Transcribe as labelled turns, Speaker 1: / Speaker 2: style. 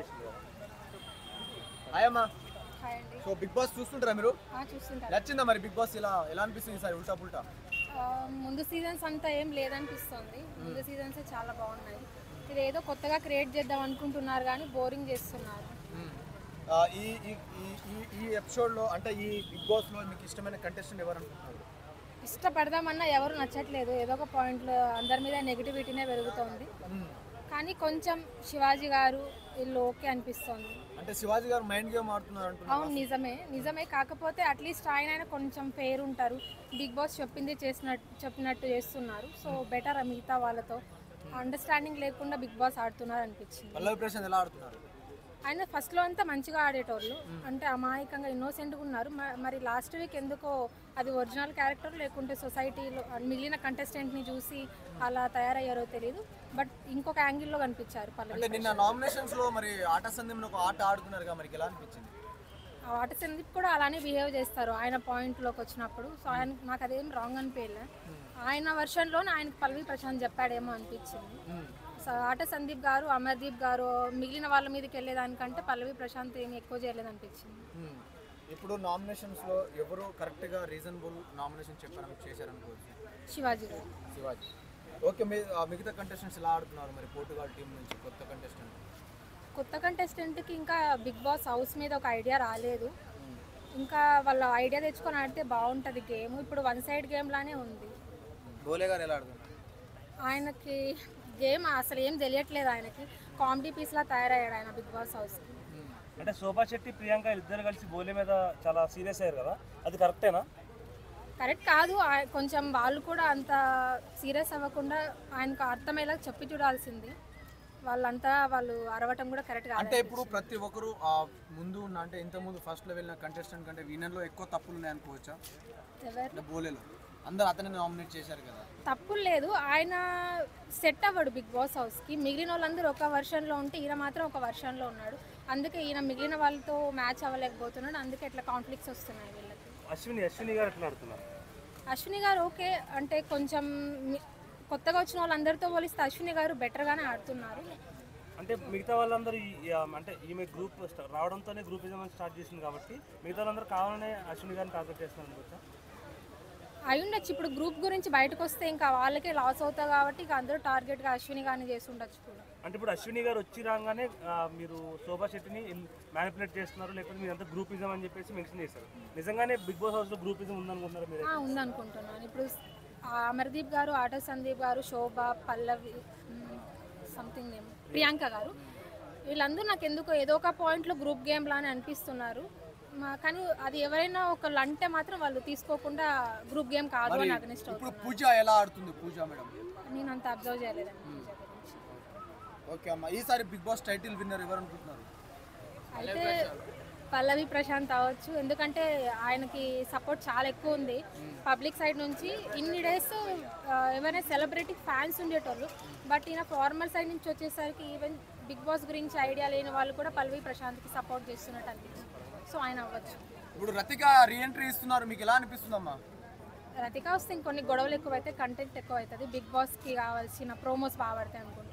Speaker 1: చేసింది కదా.
Speaker 2: హాయ్ అమ్మా.
Speaker 3: హాయ్ అండి.
Speaker 2: సో బిగ్ బాస్ చూస్తుంటారా మీరు?
Speaker 3: చూస్తుంటారు.
Speaker 2: నచ్చిందా మరి బిగ్ బాస్? ఎలా అనిపిస్తుంది ఈసారి ఉల్టా పుల్టా?
Speaker 3: ముందు సీజన్స్ అంతా ఏం లేదనిపిస్తుంది. ముందు సీజన్స్ చాలా బాగున్నాయి. ఇది ఏదో కొత్తగా క్రియేట్ చేద్దాం అనుకుంటున్నారు కానీ బోరింగ్ చేస్తున్నారు.
Speaker 2: ఈ ఈ ఈ ఎపిసోడ్లో అంటే ఈ బిగ్ బాస్లో మీకు ఇష్టమైన కంటెస్టెంట్ ఎవరు అనుకుంటున్నారు?
Speaker 3: ఇష్టపడదామన్నా ఎవరు నచ్చట్లేదు. ఏదో ఒక పాయింట్లో అందరి మీద నెగిటివిటీనే పెరుగుతోంది. కానీ కొంచెం శివాజీ గారు వీళ్ళు ఓకే అనిపిస్తుంది.
Speaker 2: అంటే శివాజీ గారు మైండ్ గేమ్ ఆడుతున్నారు అంటున్నారు.
Speaker 3: అవును, నిజమే. కాకపోతే అట్లీస్ట్ ఆయన కొంచెం ఫెయిర్ ఉంటారు. బిగ్ బాస్ చెప్పినట్టు చేస్తున్నారు. సో బెటర్ మిగతా వాళ్ళతో అండర్స్టాండింగ్ లేకుండా బిగ్ బాస్ ఆడుతున్నారు అనిపించింది.
Speaker 2: పల్లవి ప్రశాంత్ ఎలా ఆడుతున్నారు?
Speaker 3: ఆయన ఫస్ట్లో అంతా మంచిగా ఆడేటోళ్ళు, అంటే అమాయకంగా ఇన్నోసెంట్గా ఉన్నారు. మరి లాస్ట్ వీక్ ఎందుకో అది ఒరిజినల్ క్యారెక్టర్ లేకుంటే సొసైటీలో మిగిలిన కంటెస్టెంట్ని చూసి అలా తయారయ్యారో తెలియదు. బట్ ఇంకొక యాంగిల్లో కనిపించారు పల్లవి.
Speaker 2: నిన్న నామినేషన్స్లో మరి ఆట సందీప్ని ఒక ఆట ఆడుతున్నారు, మరి ఎలా అనిపించింది?
Speaker 3: ఆ ఆట సందీప్ కూడా అలానే బిహేవ్ చేస్తారు ఆయన పాయింట్లోకి వచ్చినప్పుడు. సో ఆయన నాకు అదేం రాంగ్ అనిపించలే. ఆయన వర్షన్లోనే ఆయనకు పల్లవి ప్రశాంత్ చెప్పాడేమో అనిపించింది. సో ఆట సందీప్ గారు, అమర్దీప్ గారు మిగిలిన వాళ్ళ మీదకి వెళ్ళేదానికంటే పల్లవి ప్రశాంత్ ఏమి ఎక్కువ చేయలేదు అనిపించింది.
Speaker 2: ఇప్పుడు నామినేషన్స్లో ఎవరు కరెక్ట్గా రీజనబుల్ నామినేషన్ చేశారనుకోవచ్చు?
Speaker 3: శివాజీ గారు.
Speaker 2: ఓకే, మిగతా కంటెస్టెంట్స్ ఎలా ఆడుతున్నారు మరి? పోర్టుగాల్ టీం నుంచి కొత్త
Speaker 3: కంటెస్టెంట్కి ఇంకా బిగ్ బాస్ హౌస్ మీద ఒక ఐడియా రాలేదు. ఇంకా వాళ్ళ ఐడియా తెచ్చుకొని ఆడితే బాగుంటుంది గేమ్. ఇప్పుడు వన్ సైడ్ గేమ్ లానే ఉంది.
Speaker 2: బోలే గారు ఎలా ఆడుతున్నారు?
Speaker 3: ఆయనకి గేమ్ అసలు ఏం తెలియట్లేదు. ఆయనకి కామెడీ పీస్లా తయారయ్యాడు ఆయన బిగ్ బాస్ హౌస్కి.
Speaker 1: అంటే శోభా శెట్టి, ప్రియాంక ఇద్దరు కలిసి బోలే మీద చాలా సీరియస్ అయ్యారు కదా, అది కరెక్టేనా?
Speaker 3: కరెక్ట్ కాదు. కొంచెం వాళ్ళు కూడా అంత సీరియస్ అవ్వకుండా ఆయనకు అర్థమయ్యేలా చెప్పి చూడాల్సింది. వాళ్ళు అరవటం కూడా కరెక్ట్ కాదు.
Speaker 2: అంటే ఇప్పుడు ప్రతి ఒక్కరు ముందు ఉన్న అంటే ఇంతకుముందు ఫస్ట్లో వెళ్ళిన కంటెస్టెంట్ కంటే విన్నర్లో ఎక్కువ తప్పులు ఉన్నాయి అనుకోవచ్చా?
Speaker 3: ఎవరు?
Speaker 2: బోలేలో అందరు అతనే నామినేట్ చేశారు కదా.
Speaker 3: తప్పులు లేదు. ఆయన సెట్ అవ్వడు బిగ్ బాస్ హౌస్కి. మిగిలిన వాళ్ళందరూ ఒక వర్షన్లో ఉంటే ఈయన మాత్రం ఒక వర్షన్లో ఉన్నాడు. అందుకే ఈయన మిగిలిన వాళ్ళతో మ్యాచ్ అవ్వలేకపోతున్నాడు. అందుకే ఇట్లా కాన్ఫ్లిక్ట్స్ వస్తున్నాయి వీళ్ళకి.
Speaker 1: అశ్విని గారు ఎట్లా ఆడుతున్నారు?
Speaker 3: అశ్విని గారు ఓకే, అంటే కొంచెం కొత్తగా వచ్చిన వాళ్ళందరితో పోలిస్తే అశ్విని గారు బెటర్గానే ఆడుతున్నారు.
Speaker 1: అంటే మిగతా వాళ్ళందరూ అంటే ఈమె గ్రూప్ రావడంతోనే గ్రూపిజం స్టార్ట్ చేసింది కాబట్టి మిగతా వాళ్ళందరూ కావాలనే అశ్విని గారిని టార్గెట్ చేస్తున్నారు అనుకోవచ్చా?
Speaker 3: అయి ఉండొచ్చు. ఇప్పుడు గ్రూప్ గురించి బయటకు వస్తే ఇంకా వాళ్ళకే లాస్ అవుతుంది కాబట్టి ఇక అందరూ టార్గెట్గా అశ్విని గారిని చేసి ఉండొచ్చు కూడా.
Speaker 1: అంటే ఇప్పుడు అశ్విని గారు వచ్చి రాగానే మీరు శోభా శెట్టిని మ్యానిపులేట్ చేస్తున్నారు, లేకపోతే మీరంతా గ్రూపిజం అని చెప్పేసి మెన్షన్ చేశారు. నిజంగానే బిగ్ బాస్ హౌస్లో గ్రూపిజం ఉందనుకుంటున్నారు మీరు?
Speaker 3: ఉందనుకుంటున్నాను. ఇప్పుడు అమర్దీప్ గారు, ఆట సందీప్ గారు, శోభ, పల్లవి, సంథింగ్ నేమ్ ప్రియాంక గారు, వీళ్ళందరూ నాకు ఎందుకో ఏదో ఒక పాయింట్లో గ్రూప్ గేమ్ లానే అనిపిస్తున్నారు. కానీ అది ఎవరైనా ఒకళ్ళు అంటే మాత్రం వాళ్ళు తీసుకోకుండా గ్రూప్ గేమ్ కాదు అని అగ్నిస్ట్ అవుతుంది.
Speaker 2: పూజ ఎలా ఆడుతుంది? పూజ మేడం
Speaker 3: నేను అంత అబ్జర్వ్ చేయలేదండి.
Speaker 2: ఓకే అమ్మా, ఈసారి బిగ్ బాస్ టైటిల్ విన్నర్ ఎవరు అనుకుంటున్నారు?
Speaker 3: అయితే పల్లవి ప్రశాంత్ అవ్వచ్చు. ఎందుకంటే ఆయనకి సపోర్ట్ చాలా ఎక్కువ ఉంది పబ్లిక్ సైడ్ నుంచి. ఇన్ని డేస్ ఎవరైనా సెలబ్రిటీ ఫ్యాన్స్ ఉండేటోళ్ళు, బట్ ఈయన ఫార్మల్ సైడ్ నుంచి వచ్చేసరికి ఈవెన్ బిగ్ బాస్ గురించి ఐడియా లేని వాళ్ళు కూడా పల్లవి ప్రశాంత్కి సపోర్ట్ చేస్తున్నట్టు అనిపించింది. సో ఆయన అవ్వచ్చు.
Speaker 2: ఇప్పుడు రతిక రీఎంట్రీ ఇస్తున్నారు, మీకు ఎలా అనిపిస్తుందమ్మా?
Speaker 3: రతిక వస్తే ఇంకొన్ని గొడవలు ఎక్కువ అయితే కంటెంట్ ఎక్కువ అవుతుంది. బిగ్ బాస్కి కావాల్సిన ప్రోమోస్ బాగా పడతాయి అనుకుంటున్నాను.